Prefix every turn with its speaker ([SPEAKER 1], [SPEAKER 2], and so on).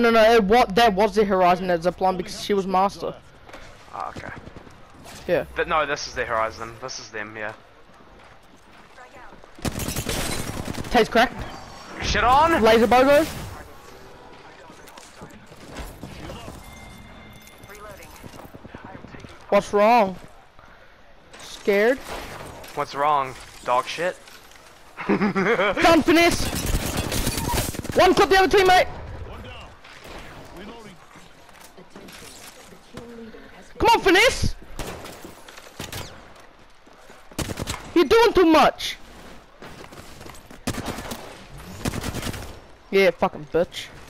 [SPEAKER 1] No. That was the Horizon that zipline because she was master.
[SPEAKER 2] Oh, okay.
[SPEAKER 1] Yeah.
[SPEAKER 2] But no, this is the Horizon. This is them, yeah.
[SPEAKER 1] Taste crack.
[SPEAKER 2] Shit on!
[SPEAKER 1] Laser bogo. What's wrong? Scared?
[SPEAKER 2] What's wrong? Dog shit?
[SPEAKER 1] Done, finesse! One clip the other teammate! Come on, finesse! You're doing too much! Yeah, fucking bitch.